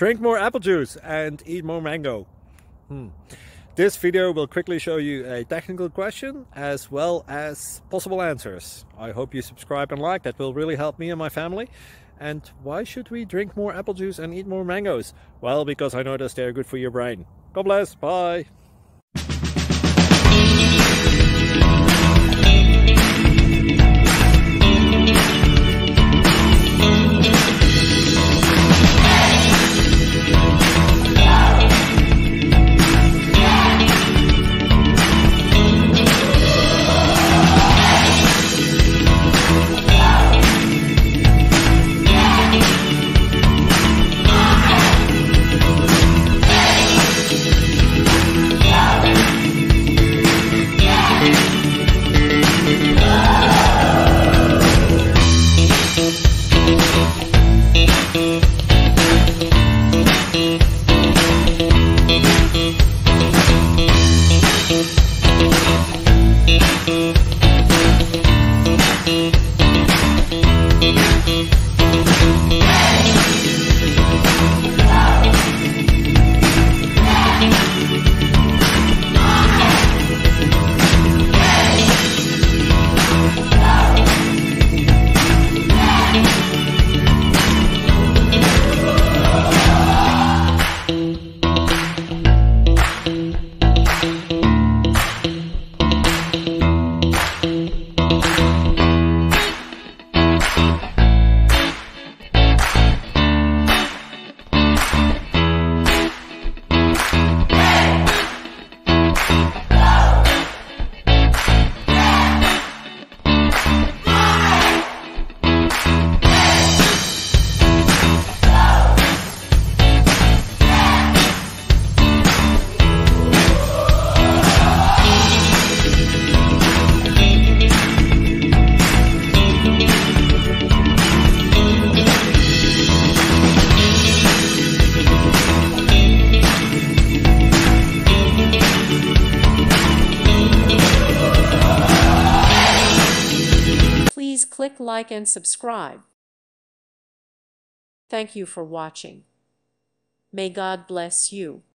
Drink more apple juice and eat more mango. This video will quickly show you a technical question as well as possible answers. I hope you subscribe and like, that will really help me and my family. And why should we drink more apple juice and eat more mangoes? Well, because I noticed they're good for your brain. God bless, bye! Please click like and subscribe. Thank you for watching. May God bless you.